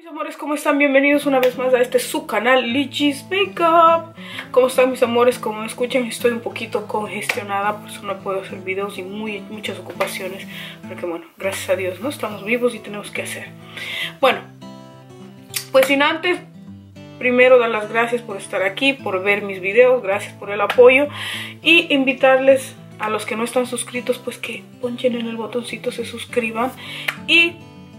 Amores, ¿cómo están? Bienvenidos una vez más a este su canal Lichis Makeup. ¿Cómo están mis amores? Como me escuchan, estoy un poquito congestionada, por eso no puedo hacer videos y muchas ocupaciones, porque bueno, gracias a Dios no estamos vivos y tenemos que hacer. Bueno, pues sin antes, primero dar las gracias por estar aquí, por ver mis videos, gracias por el apoyo y invitarles a los que no están suscritos pues que ponchen en el botoncito, se suscriban y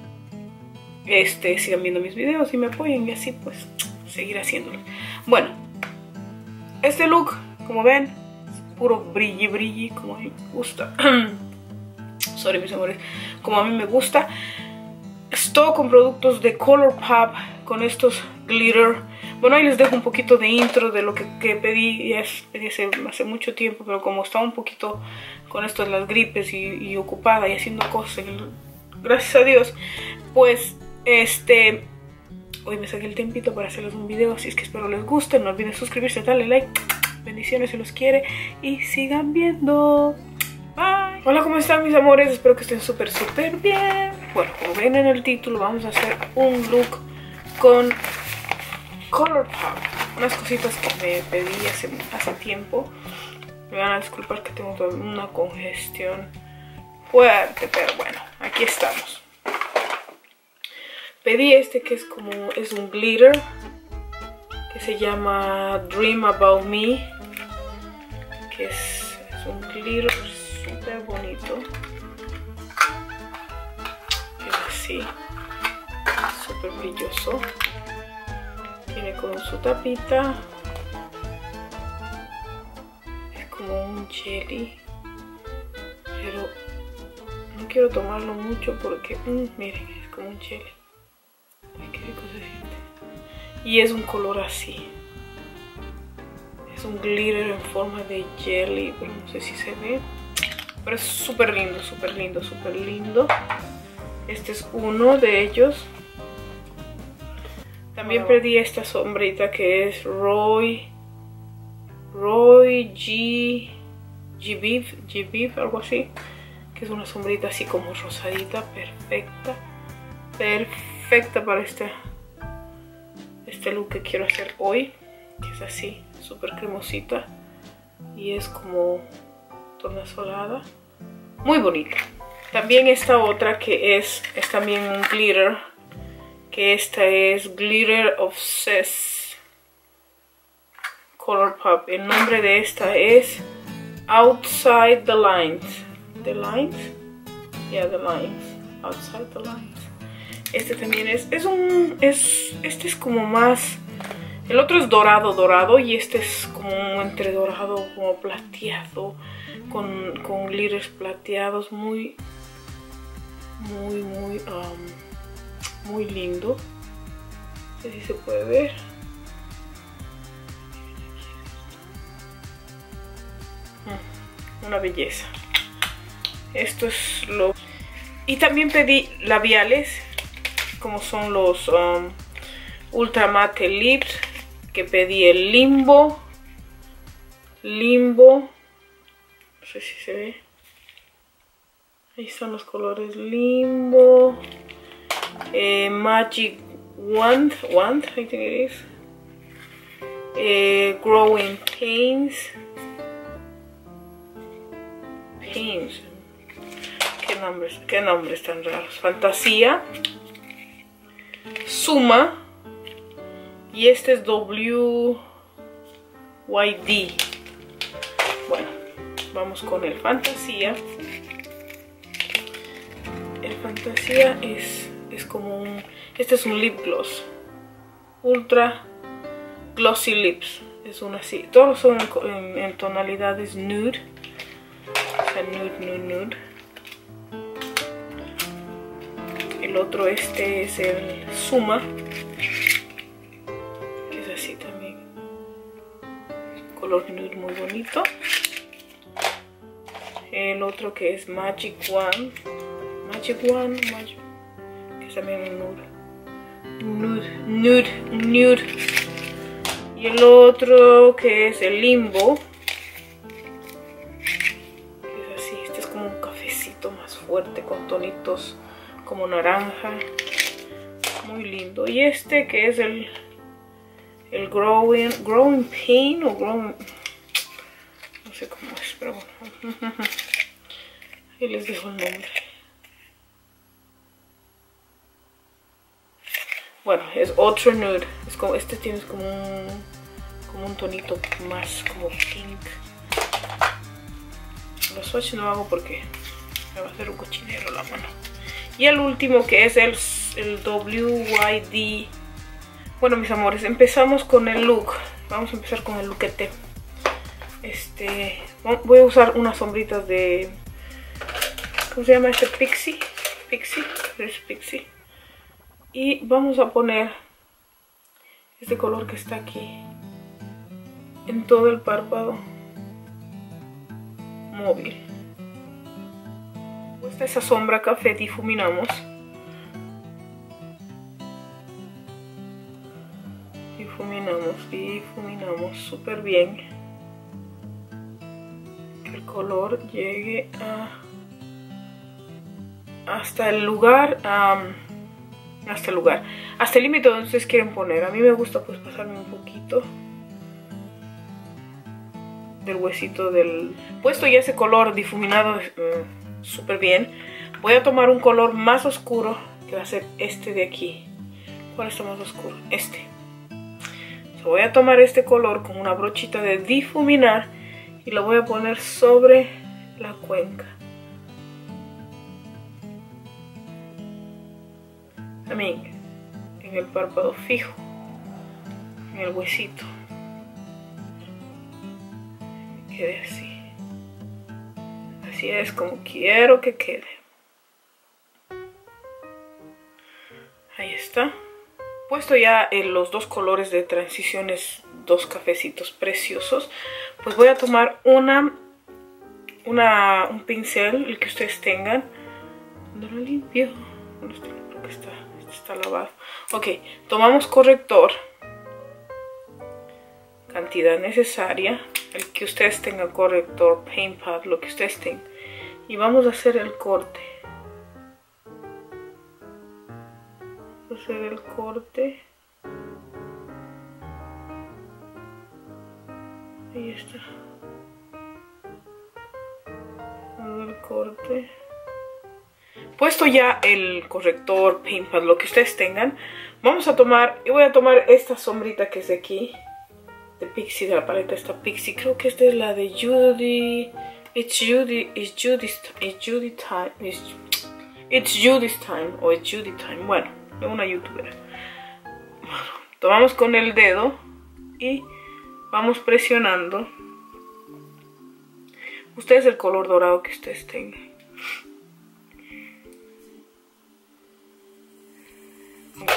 sigan viendo mis videos y me apoyen y así pues seguir haciéndolo. Bueno, este look, como ven, es puro brilli como a mí me gusta. Sorry mis amores, como a mí me gusta. Estoy con productos de Colourpop, con estos glitter. Bueno, ahí les dejo un poquito de intro de lo que pedí. Pedí hace mucho tiempo, pero como estaba un poquito con esto de las gripes y ocupada y haciendo cosas, gracias a Dios, pues hoy me saqué el tiempito para hacerles un video, así es que espero les guste. No olviden suscribirse, darle like, bendiciones si los quiere y sigan viendo. Bye. Hola, ¿cómo están mis amores? Espero que estén súper bien. Bueno, como ven en el título, vamos a hacer un look con Colourpop, unas cositas que me pedí hace tiempo. Me van a disculpar que tengo una congestión fuerte, pero bueno, aquí estamos. Pedí que es un glitter que se llama Dream About Me, que es un glitter súper bonito, es así, súper brilloso, viene con su tapita, es como un jelly, pero no quiero tomarlo mucho porque miren, es como un jelly. Qué rico se siente. Y es un color así. Es un glitter en forma de jelly, pero no sé si se ve. Pero es súper lindo, súper lindo, súper lindo. Este es uno de ellos. También pedí esta sombrita que es Roy G Beef, algo así. Que es una sombrita así como rosadita, perfecta para este look que quiero hacer hoy, que es así, súper cremosita y es como tornasolada, muy bonita. También esta otra que es también un glitter, que esta es Glitter Obsessed Colourpop. El nombre de esta es Outside the Lines. ¿The Lines? Yeah, the Lines. Outside the Lines. Este también este es como más, el otro es dorado y este es como entre dorado como plateado, con glitters plateados, muy lindo. No sé si se puede ver. Una belleza. Esto es lo... Y también pedí labiales, como son los Ultra Matte Lips, que pedí el Limbo, no sé si se ve, ahí están los colores Limbo, Magic Wand, I think it is, Growing Pains, qué nombres tan raros, Fantasía, Suma, y este es WYD. Bueno, vamos con el Fantasía. El Fantasía es como este es un lip gloss, Ultra Glossy Lips, es un así, todos son en tonalidades nude, o sea, nude. El otro es el Suma, que es así también, color nude muy bonito. El otro que es Magic Wand, que es también nude. Y el otro que es el Limbo, que es así, este es como un cafecito más fuerte con tonitos como naranja, muy muy lindo. Y este que es el Growing Pain o Growing... no sé cómo es, pero bueno. Ahí les dejo el nombre. Bueno, es otro nude. Es como, este tiene como un tonito más como pink. Los swatch no hago porque me va a hacer un cochinero la mano. Y el último que es el WYD. Bueno, mis amores, empezamos con el look. Vamos a empezar con el lookete. Voy a usar unas sombritas de... ¿cómo se llama este? Pixie. Es Pixie. Y vamos a poner este color que está aquí en todo el párpado móvil. Puesta esa sombra café, difuminamos. Difuminamos súper bien. Que el color llegue hasta el lugar, hasta el límite donde ustedes quieren poner. A mí me gusta pues pasarme un poquito del huesito del... Puesto ya ese color difuminado súper bien, voy a tomar un color más oscuro que va a ser este de aquí. ¿Cuál está más oscuro? Este. Voy a tomar este color con una brochita de difuminar y lo voy a poner sobre la cuenca. También en el párpado fijo, en el huesito. Quede así. Así es como quiero que quede. Ahí está. Puesto ya los dos colores de transiciones, dos cafecitos preciosos, pues voy a tomar un pincel, el que ustedes tengan. ¿Dónde lo limpio? Creo que está lavado. Ok, tomamos corrector, cantidad necesaria, el que ustedes tengan, corrector, paint pad, lo que ustedes tengan, y vamos a hacer el corte. Hacer el corte. Ahí está. El corte. Puesto ya el corrector, paint pad, lo que ustedes tengan, vamos a tomar, y voy a tomar esta sombrita que es de aquí, de Pixie, de la paleta esta Pixie. Creo que esta es la de Judy. It's Judy's time, o it's Judy time. Bueno, de una youtuber. Bueno, tomamos con el dedo y vamos presionando. Ustedes el color dorado que ustedes tengan. Vamos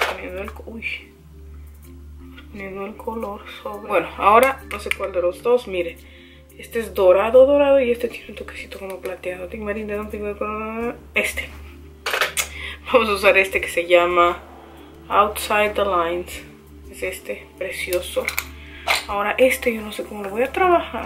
poniendo el color sobre. Bueno, ahora no sé cuál de los dos, miren. Este es dorado y este tiene un toquecito como plateado. Este. Vamos a usar este que se llama Outside the Lines. Es este, precioso. Ahora este yo no sé cómo lo voy a trabajar.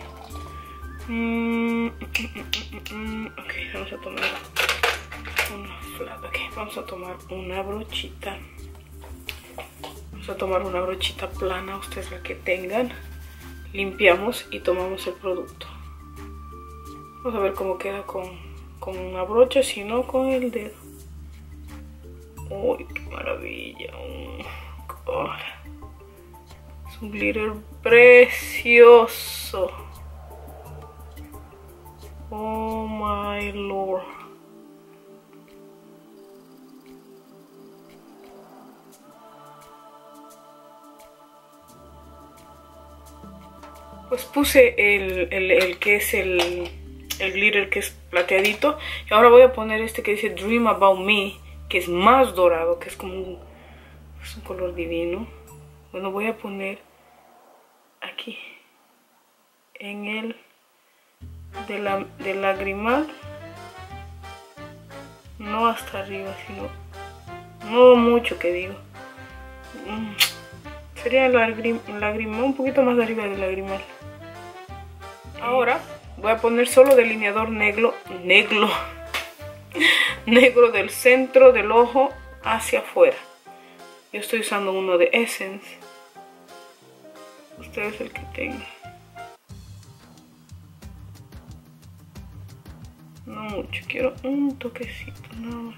Ok, vamos a tomar una flat. Ok, vamos a tomar una brochita. Vamos a tomar una brochita plana, ustedes la que tengan. Limpiamos y tomamos el producto. Vamos a ver cómo queda con una brocha, si no con el dedo. ¡Uy, qué maravilla! Oh, es un glitter precioso. Oh my lord. Pues puse el que es el glitter que es plateadito. Y ahora voy a poner este que dice Dream About Me, que es más dorado, que es como es un color divino. Bueno, voy a poner aquí en el del lagrimal, no hasta arriba, sino no mucho, que digo. Sería el lagrimal, un poquito más de arriba del lagrimal. Ahora voy a poner solo delineador negro del centro del ojo hacia afuera. Yo estoy usando uno de Essence. Usted es el que tenga. No mucho, quiero un toquecito nada más.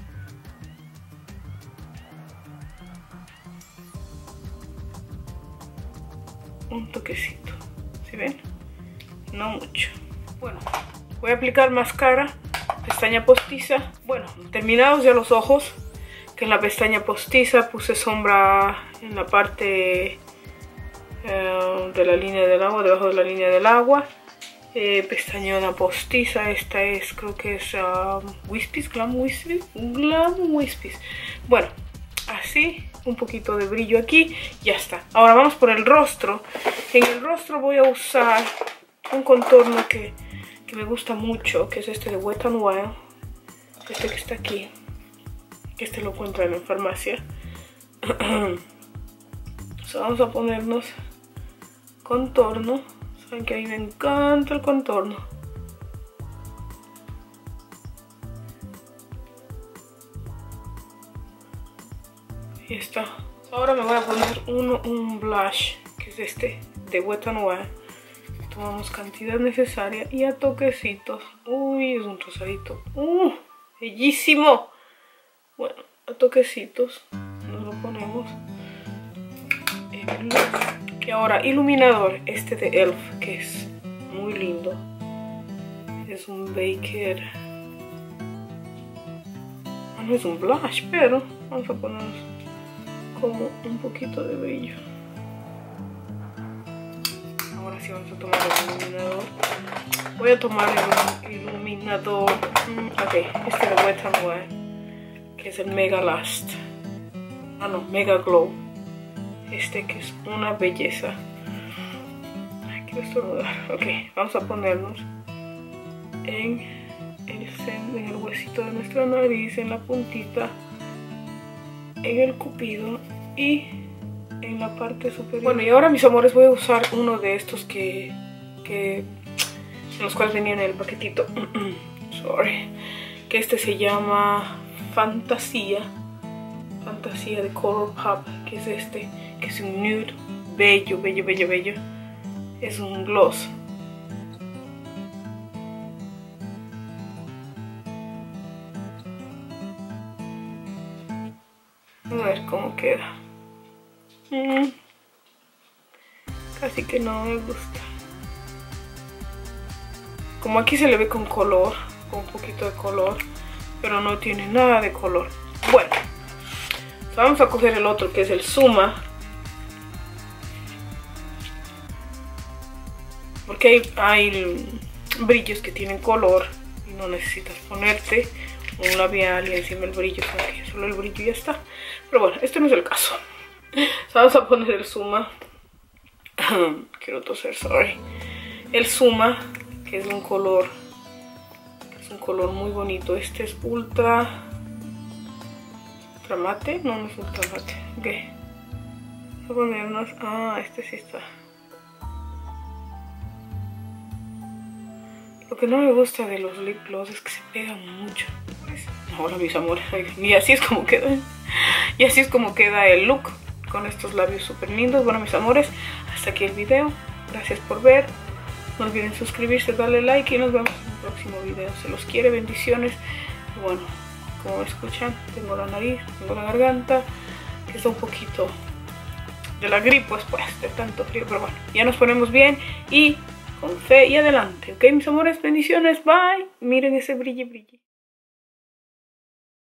Un toquecito, ¿sí ven? No mucho. Bueno, voy a aplicar máscara, pestaña postiza. Bueno, terminados ya los ojos, que en la pestaña postiza puse sombra en la parte de la línea del agua, debajo de la línea del agua. Pestañona postiza, esta es, creo que es Wispies, Glam Wispies. Bueno, así, un poquito de brillo aquí, ya está. Ahora vamos por el rostro. En el rostro voy a usar un contorno que me gusta mucho, que es este de Wet n Wild, este que está aquí, que este lo encuentran en farmacia. So, vamos a ponernos contorno. Saben que a mí me encanta el contorno. Y está. Ahora me voy a poner un blush, que es este de Wet n Wild. Tomamos cantidad necesaria y a toquecitos. Uy, es un rosadito. Bellísimo. Bueno, a toquecitos nos lo ponemos. Y ahora iluminador, este de ELF, que es muy lindo. Es un Baker. No es un blush, pero vamos a ponernos como un poquito de brillo. Ahora sí vamos a tomar el iluminador. Voy a tomar el iluminador, ok, este de Wet n Wild, que es el Mega Last. No, Mega Glow. Este que es una belleza. Ay, quiero estornudar. Ok, vamos a ponernos en el huesito de nuestra nariz, en la puntita, en el cupido y en la parte superior. Bueno, y ahora, mis amores, voy a usar uno de estos en los cuales venía en el paquetito. Sorry. Que este se llama Fantasía de Color Pop, que es este, que es un nude bello, bello, bello, bello. Es un gloss. A ver cómo queda. Casi que no me gusta. Como aquí se le ve con color, con un poquito de color, pero no tiene nada de color. Bueno, vamos a coger el otro, que es el Suma, porque hay brillos que tienen color y no necesitas ponerte un labial y encima el brillo, porque solo el brillo y ya está. Pero bueno, este no es el caso. Vamos a poner el Suma. Quiero toser, sorry. El Suma, que es un color muy bonito. Este es ultra mate. No es ultra mate. Ok. Vamos a ponernos. Este sí está. Lo que no me gusta de los lip gloss es que se pegan mucho. Ahora, mis amores, y así es como queda. Y así es como queda el look con estos labios súper lindos. Bueno, mis amores, hasta aquí el video. Gracias por ver. No olviden suscribirse, darle like y nos vemos en el próximo video. Se los quiere, bendiciones. Y bueno, como escuchan, tengo la nariz, tengo la garganta, que está un poquito de la gripe después de tanto frío. Pero bueno, ya nos ponemos bien y con fe y adelante. Ok, mis amores, bendiciones, bye. Miren ese brilli brilli.